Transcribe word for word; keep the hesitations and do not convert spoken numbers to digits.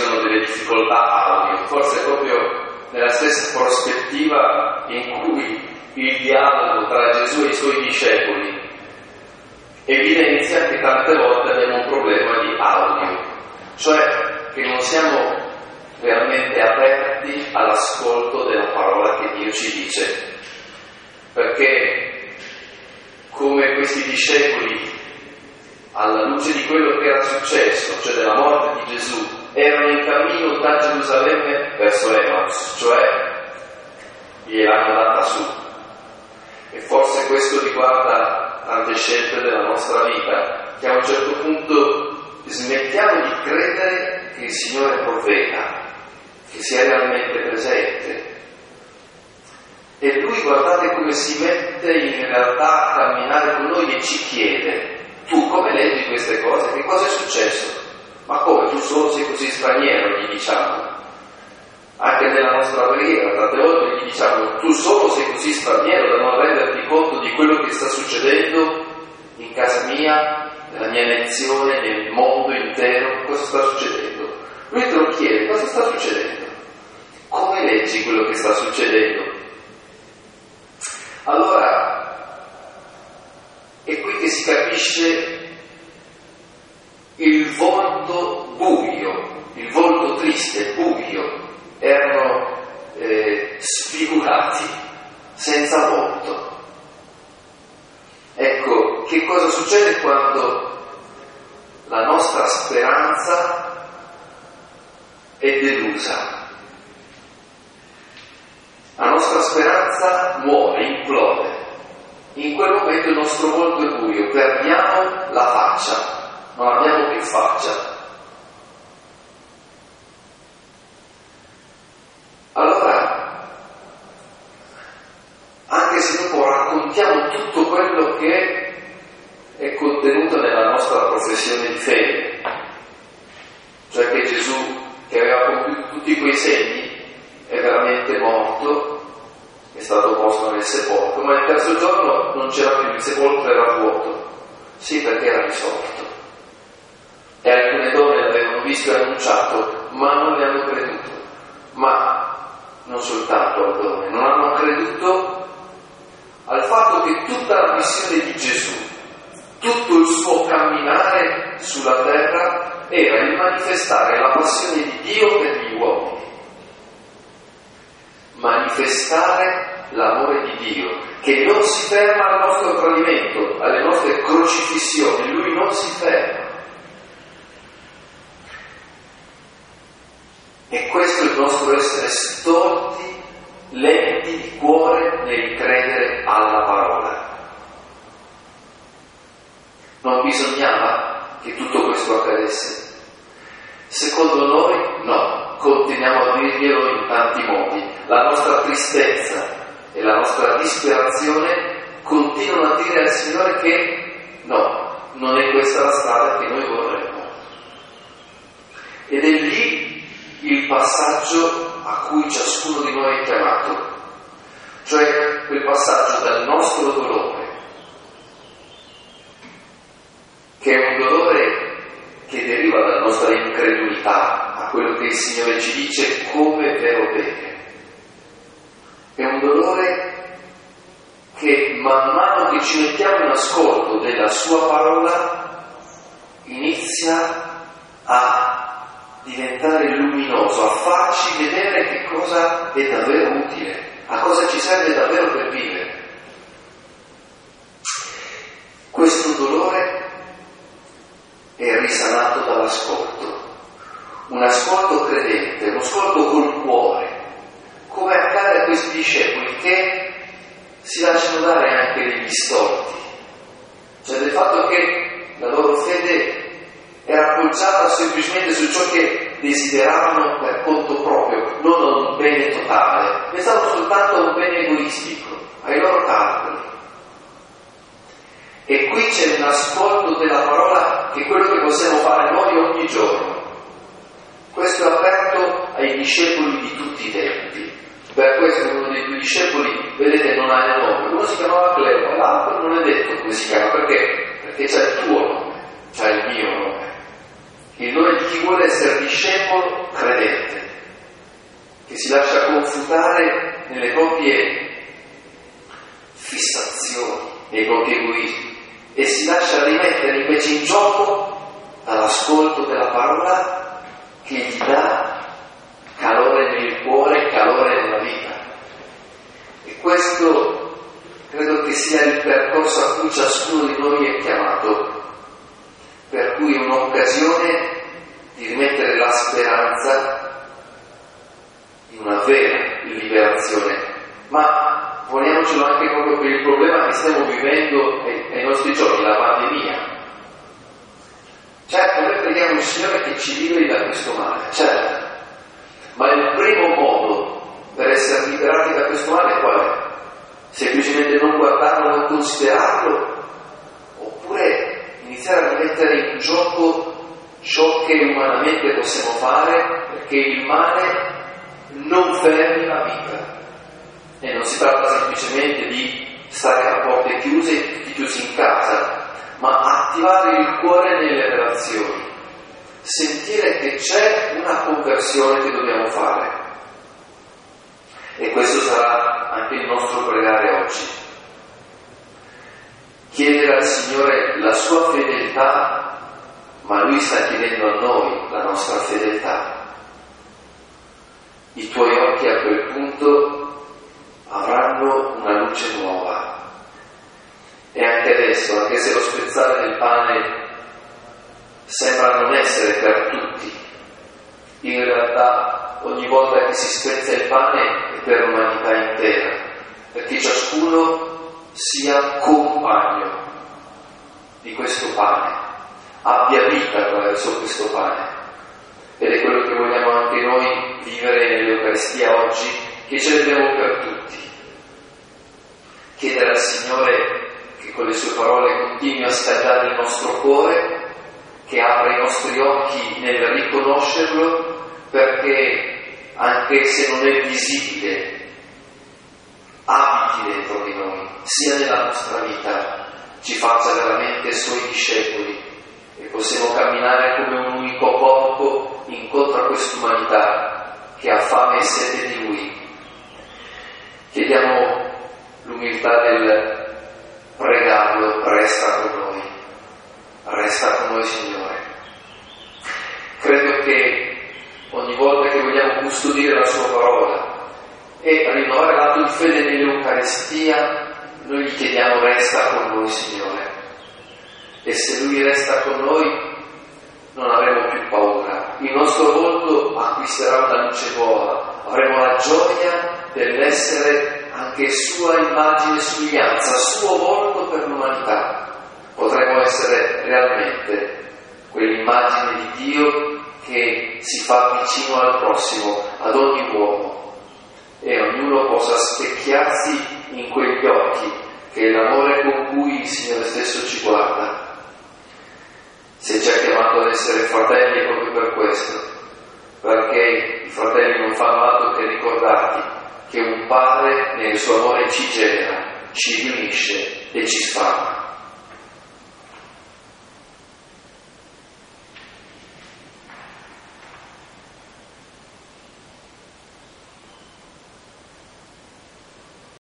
sono delle difficoltà audio, forse proprio nella stessa prospettiva in cui il dialogo tra Gesù e i suoi discepoli evidenzia che tante volte abbiamo un problema di audio, cioè che non siamo veramente aperti all'ascolto della parola che Dio ci dice, perché come questi discepoli, alla luce di quello che era successo, cioè della morte di Gesù, erano in cammino da Gerusalemme verso Emaus, cioè gliel'hanno data su. E forse questo riguarda tante scelte della nostra vita, che a un certo punto smettiamo di credere che il Signore è profeta, che sia realmente presente. E Lui, guardate come si mette in realtà a camminare con noi e ci chiede: tu come leggi queste cose? Che cosa è successo? Ma come, tu solo sei così straniero, gli diciamo. Anche nella nostra preghiera, tante volte gli diciamo: tu solo sei così straniero da non renderti conto di quello che sta succedendo in casa mia, nella mia nazione, nel mondo intero. Cosa sta succedendo? Lui te lo chiede: cosa sta succedendo? Come leggi quello che sta succedendo? Allora, è qui che si capisce il volto buio, il volto triste, buio. Erano eh, sfigurati, senza volto. Ecco, che cosa succede quando la nostra speranza è delusa? La nostra speranza muore, implode. In quel momento il nostro volto è buio, perdiamo la faccia, non abbiamo più faccia. Allora, anche se dopo raccontiamo tutto quello che è contenuto nella nostra professione di fede, cioè che Gesù, che aveva compiuto tutti quei segni, è veramente morto, è stato posto nel sepolcro, ma il terzo giorno non c'era più, il sepolcro era vuoto. Sì, perché era risorto. E alcune donne l'avevano visto e annunciato, ma non le hanno creduto. Ma non soltanto le donne, non hanno creduto al fatto che tutta la missione di Gesù, tutto il suo camminare sulla terra era il manifestare la passione di Dio per gli uomini, manifestare l'amore di Dio, che non si ferma al nostro tradimento, alle nostre crocifissioni. Lui non si ferma. E questo è il nostro essere stolti, lenti di cuore nel credere alla parola. Non bisognava che tutto questo accadesse? Secondo noi no, continuiamo a dirglielo in tanti modi. La nostra tristezza e la nostra disperazione continuano a dire al Signore che no, non è questa la strada che noi vorremmo. Ed è lì il passaggio a cui ciascuno di noi è chiamato, cioè quel passaggio dal nostro dolore, che è un dolore che deriva dalla nostra incredulità a quello che il Signore ci dice come vero bene. È un dolore che man mano che ci mettiamo in ascolto della sua parola inizia a diventare luminoso, a farci vedere che cosa è davvero utile, a cosa ci serve davvero per vivere. Questo dolore è risanato dall'ascolto, un ascolto credente, un ascolto col cuore, come accade a questi discepoli che si lasciano dare anche degli storti, cioè del fatto che la loro fede era appoggiata semplicemente su ciò che desideravano per conto proprio, non a un bene totale, pensavano soltanto a un bene egoistico, ai loro calcoli. E qui c'è un ascolto della parola che è quello che possiamo fare noi ogni giorno. Questo è aperto ai discepoli di tutti i tempi. Per questo uno dei due discepoli, vedete, non ha il nome. Uno si chiamava Cleopa, l'altro non è detto come si chiama. Perché? Perché c'è il tuo nome, c'è il mio nome. il nome di chi vuole essere discepolo credente, che si lascia confutare nelle proprie fissazioni, nei propri egoismi, e si lascia rimettere invece in gioco dall'ascolto della parola che gli dà calore nel cuore, calore nella vita. E questo credo che sia il percorso a cui ciascuno di noi è chiamato, per cui è un'occasione di rimettere la speranza in una vera liberazione. Ma poniamocelo anche proprio per il problema che stiamo vivendo ai, ai nostri giorni, la pandemia. Certo, noi preghiamo il Signore che ci liberi da questo male, certo, ma il primo modo per essere liberati da questo male qual è? Semplicemente non guardarlo, non considerarlo, oppure iniziare a rimettere in gioco ciò che umanamente possiamo fare, perché il male non fermi la vita. E non si tratta semplicemente di stare a porte chiuse, di chiusi in casa, ma attivare il cuore nelle relazioni, sentire che c'è una conversione che dobbiamo fare. E questo sarà anche il nostro pregare oggi. Chiedere al Signore la sua fedeltà, ma Lui sta chiedendo a noi la nostra fedeltà. I tuoi occhi a quel punto avranno una luce nuova. E anche adesso, anche se lo spezzare del pane sembra non essere per tutti, in realtà ogni volta che si spezza il pane è per l'umanità intera, perché ciascuno sia compagno di questo pane, abbia vita attraverso questo pane. Ed è quello che vogliamo anche noi vivere nell'Eucaristia oggi, che celebriamo per tutti. Chiedere al Signore che con le sue parole continui a scaldare il nostro cuore, che apra i nostri occhi nel riconoscerlo, perché anche se non è visibile, abiti dentro di noi, sia nella nostra vita, ci faccia veramente Suoi discepoli e possiamo camminare come un unico corpo incontro a quest'umanità che ha fame e sete di Lui. Chiediamo l'umiltà del pregarlo, resta con noi, resta con noi Signore. Credo che ogni volta che vogliamo custodire la Sua parola e rinnovare l'atto di fede nell'Eucaristia, noi gli chiediamo resta con noi Signore. E se Lui resta con noi non avremo più paura, il nostro volto acquisterà una luce nuova, avremo la gioia dell'essere anche Sua immagine e somiglianza, Suo volto per l'umanità. Potremo essere realmente quell'immagine di Dio che si fa vicino al prossimo, ad ogni uomo, e ognuno possa specchiarsi in quegli occhi che è l'amore con cui il Signore stesso ci guarda. Se ci ha chiamato ad essere fratelli è proprio per questo, perché i fratelli non fanno altro che ricordarti che un Padre nel suo amore ci genera, ci riunisce e ci sfama.